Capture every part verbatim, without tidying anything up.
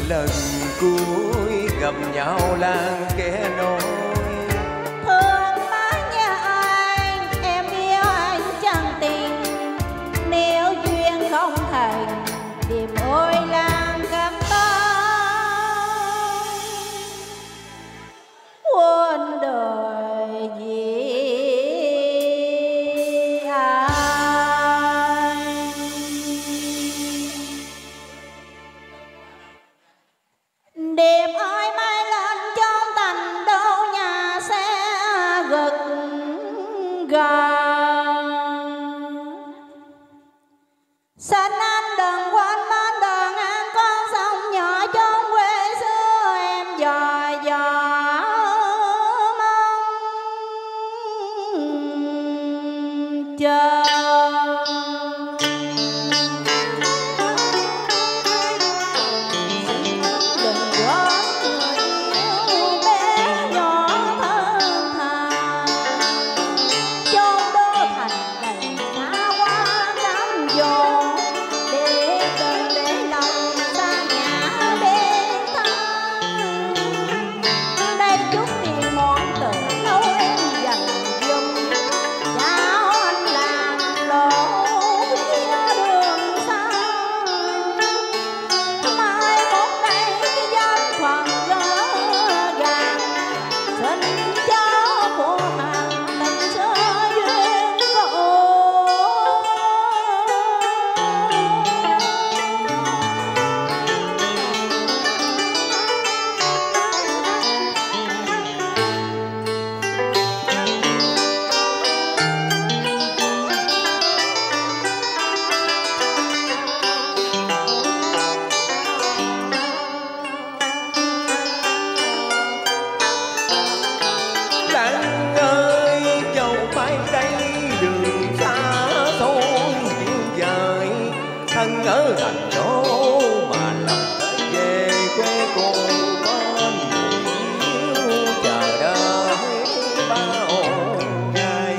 lần cuối gặp nhau làng kẻ nói thương má nhà anh, em yêu anh chẳng tình. Nếu duyên không thành tìm ôi làng gặp ta, muôn đời vì anh. Đêm ơi mai lên trong thành đâu nhà sẽ gật gà. Xin anh đừng quên bên đường an con sông nhỏ trong quê xưa em dò dò mong chờ. Thân ở thành đô mà lòng về quê cô bên yêu chờ đợi bao ngày.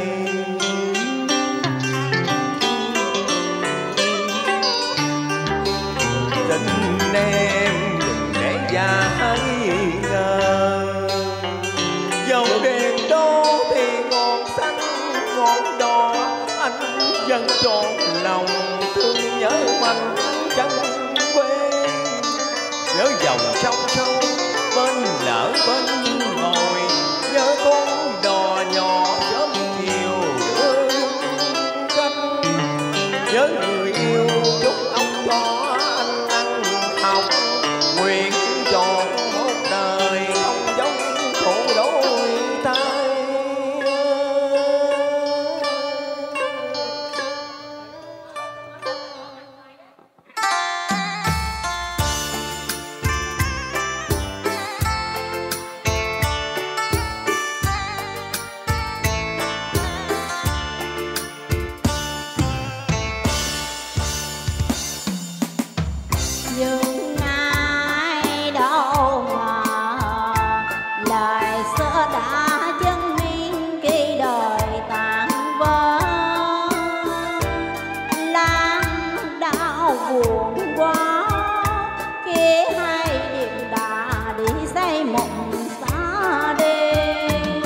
Xin em đừng để dại ngờ, dầu đèn đô thì ngọn xanh ngọn đỏ anh vẫn trọn lòng thương nhớ mảnh chân quê. Nhớ dòng sông sâu bên lỡ bên ngồi, nhớ con đò nhỏ sớm chiều đưa canh. Nhớ người yêu chúc ông cho anh ăn học, nguyện trọn một đời không giống khổ đôi tay. Nhưng ai đâu ngờ lời xưa đã chứng minh khi đời tàn vỡ. Lan đau buồn quá khi hai điểm đã đi xây mộng xa đêm.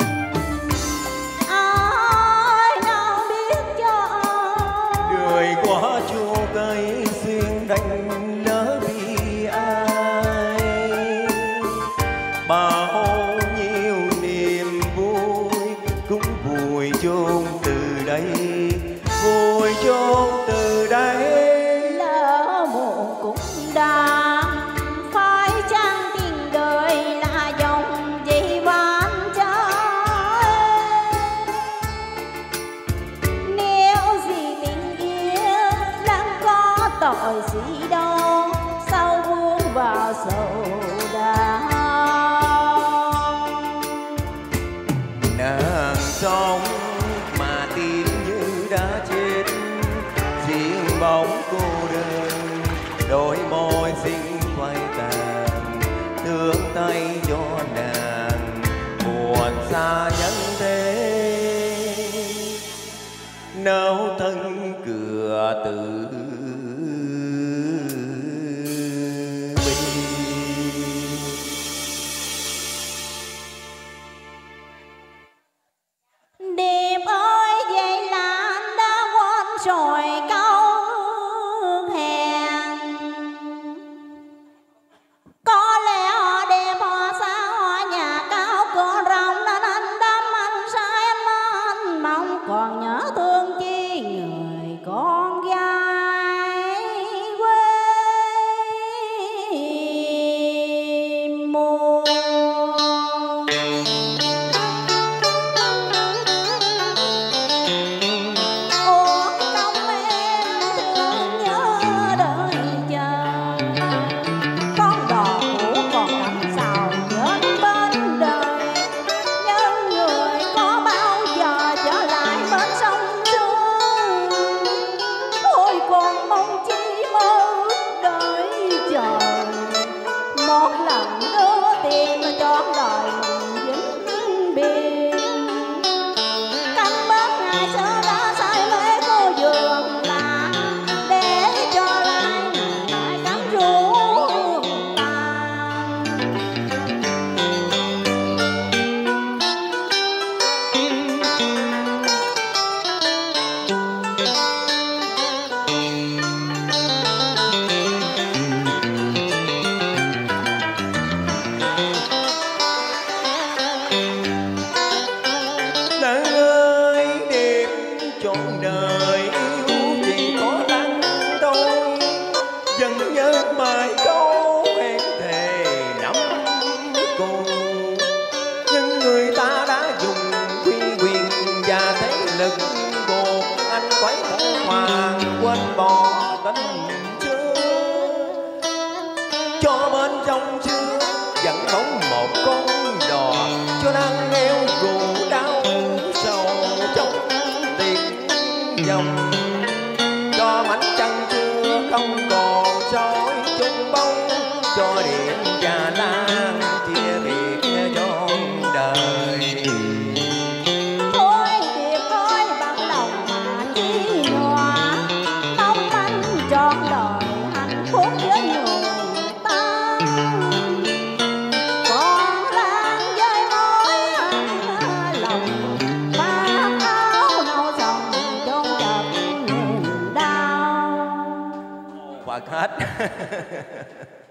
Ai nào biết cho Đời quá chua cây xuyên đành lỡ vì ai. Bao nhiêu niềm vui cũng vùi chôn từ đây, vùi chôn từ đây. lỡ muộn cũng đã phải chăng tình đời là dòng gì van trái. Nếu gì tình yêu đang có tội gì đâu, sao buông vào sầu đau. Nàng sống mà tim như đã chết, riêng bóng cô đơn đôi môi xinh quay tàn. Thương tay cho nàng buồn xa nhân thế, nấu thân cửa từ bi. còn mong chi mơ ước đợi chờ một lần nữa tìm trọn đời vĩnh biệt. Cắm bớt ngày xưa đã say mê cô giường là để cho lại lại cắm ruộng tàn. Nắng ơi đêm trọn đời yêu chỉ có lắng thôi, vẫn nhớ mãi câu hẹn thề năm cũ. Nhưng người ta đã dùng quy quyền và thế lực buộc anh quấy hoàng quên bỏ tình xưa, cho bên trong xưa vẫn bóng một con đò cho đang nghèo rượu đau sầu trong tiếng dòng, cho mảnh trăng xưa không còn soi chung bóng, cho điện trà lan chia biệt trọn đời. Thôi điệp ơi bằng lòng mà chi nhòa, mong anh trọn đời hạnh phúc với người ta. Còn lan với mối anh lòng và áo nâu sòng trong chợt niềm đau. Phật hết.